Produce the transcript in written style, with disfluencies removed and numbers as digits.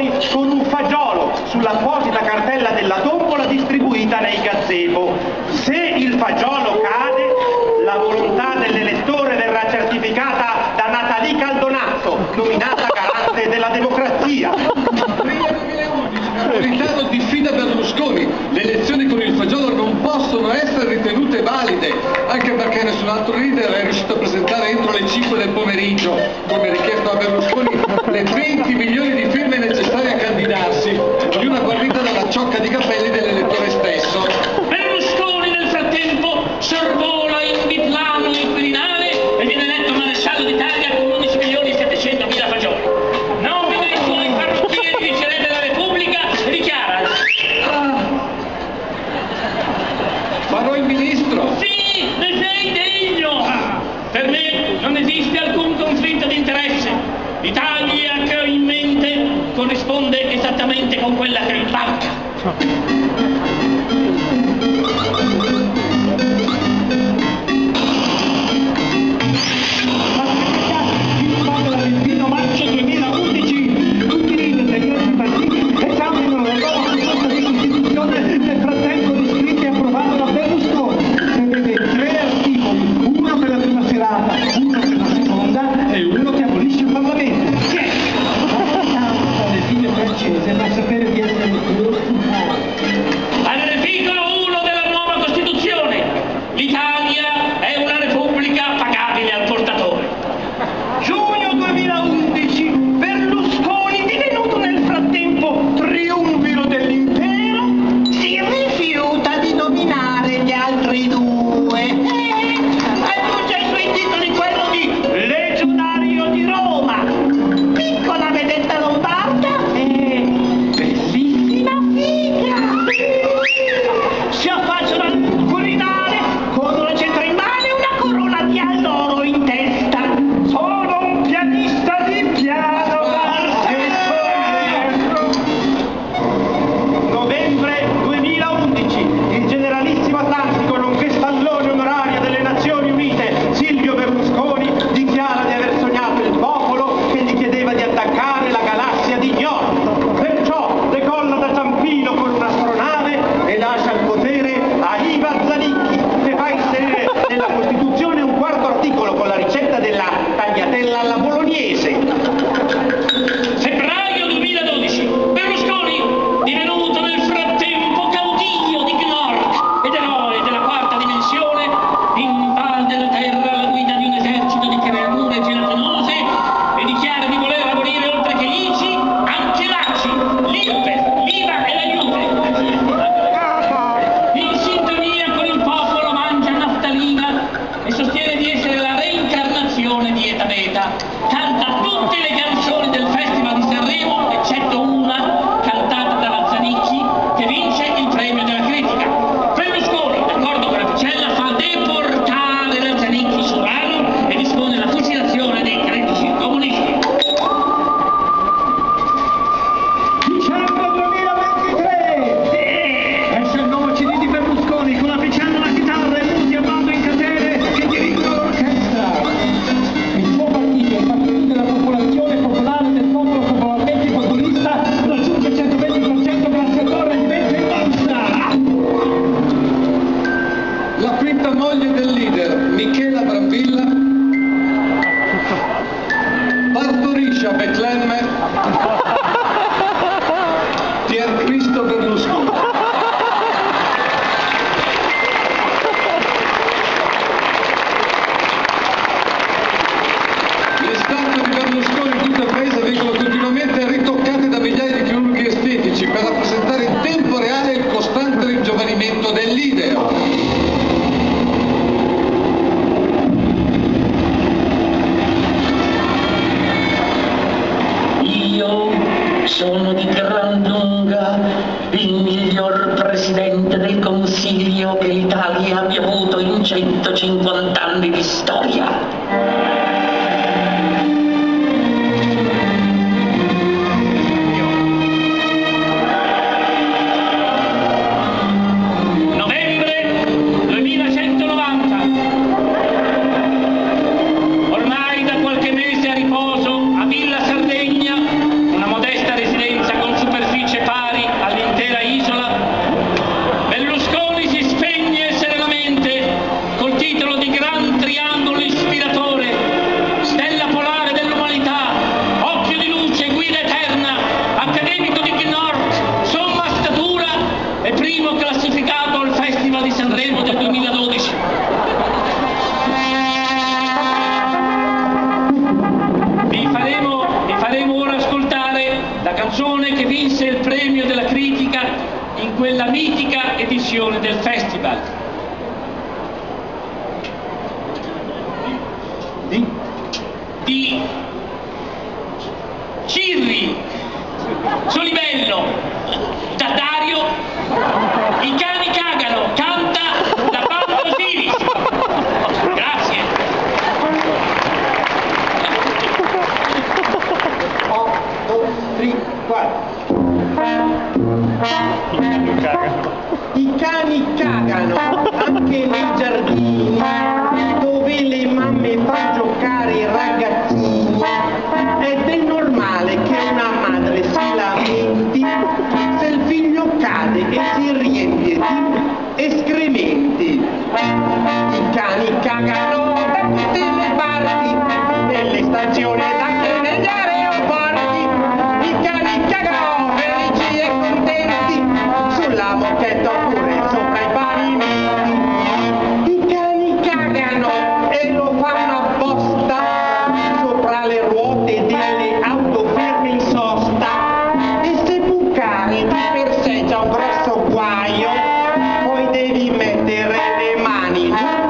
Berlusconi con un fagiolo sull'apposita cartella della tombola distribuita nei gazebo. Se il fagiolo cade, la volontà dell'elettore verrà certificata da Natalì Caldonazzo, nominata garante della democrazia. Napolitano diffida Berlusconi. Le elezioni con il fagiolo non possono essere ritenute valide, anche perché nessun altro leader è riuscito a presentare entro le 5 del pomeriggio, come richiesto a Berlusconi, le 20 milioni di firme necessarie a candidarsi, di una guarnita dalla ciocca di capelli dell'elettore stesso. Berlusconi nel frattempo sorvola in biplano il Quirinale e viene eletto maresciallo d'Italia con 11.700.000 fagioli. Nomina i suoi parrucchieri viceré della Repubblica e dichiara: Farò il ministro. sì, ne sei degno! Per me non esiste alcun conflitto di interesse. L'Italia che ho in mente corrisponde esattamente con quella che ho in banca. Marzo 2011, tutti i leader dei grandi partiti esaminano la nuova proposta di Costituzione nel frattempo iscritti e approvata da Berlusconi. Prevede 3 articoli, uno per la prima serata, uno per la seconda e uno che abolisce il Parlamento. Che dalle figlie francese per sapere di essere All'articolo 1 della nuova Costituzione, l'Italia è una repubblica pagabile al portatore. Giugno 2011, Berlusconi, divenuto nel frattempo triumviro dell'impero, si rifiuta di nominare gli altri 2. Aggiunge ai suoi titoli quello di legionario di Roma, piccola vedetta lombarda e bellissima figa. Si affaccia dal Quirinale con una cetra in mano e una corona di alloro in testa. Sono un pianista di piano Novembre 2011, il generalissimo atlantico nonché stallone onorario delle Nazioni Unite Silvio Berlusconi dichiara di aver sognato il popolo che gli chiedeva di attaccare la galassia di Niort. Perciò decolla da Ciampino con un'astronave e lascia il potere a Iva Zanicchi, che fa inserire nella Costituzione un 4º articolo con la ricetta della tagliatella alla bolognese. Febbraio 2012, Berlusconi, divenuto nel frattempo caudillo di Gnork ed eroe della quarta dimensione, invade la terra alla guida di un esercito di creature gelatinose e dichiara di voler abolire oltre che l'ICI anche l'ACI, l'IRPEF, l'IVA e l'aiuto. In sintonia con il popolo mangia naftalina e sostiene di essere la reincarnazione di Eta Beta. Canta tutte le canzoni del Festival di Sanremo, eccetto una cantata da Zanicchi, che vince il premio della critica. Berlusconi, d'accordo con la Picella, fa deportare la Zanicchi su Rano e dispone la fucilazione dei critici comunisti. Dicembre 2023! Esce il nuovo CD di Berlusconi con la Picella alla chitarra e molti a bando in catene che dirigono l'orchestra. Il suo partito, il Partito della Popolazione Popolare del Popolo Popolarmente Populista, raggiunge il 120% grazie a Torre e diventa in borsa. La quinta moglie del leader, Michela Brambilla, partorisce a Betlemme Pier Cristo Berlusconi. Le statue di Berlusconi in tutto il paese vengono continuamente ritoccate da migliaia di chirurghi estetici per rappresentare in tempo reale il costante ringiovanimento del leader. Io sono di gran lunga il miglior presidente del Consiglio che l'Italia abbia avuto in 150 anni di storia. Novembre 2190. Ormai da qualche mese a riposo a Villa Sardegna, una modesta residenza canzone che vinse il premio della critica in quella mitica edizione del festival. Di Cirri, Solibello, da Dario, I cani cagano, canta la banda Osiris. Grazie. 8, 3, 4. I cani cagano anche nei giardini dove le mamme fanno giocare i ragazzini, ed è normale che una madre si lamenti se il figlio cade e si riempie di escrementi. I cani cagano da tutte le parti, nelle stazioni ed anche negli aeroporti. I cani cagano felici e contenti sulla moquette oppure sopra i pavimenti. I cani cagano e lo fanno apposta sopra le ruote delle auto ferme in sosta. E se bucare di per sé già un grosso guaio, poi devi mettere le mani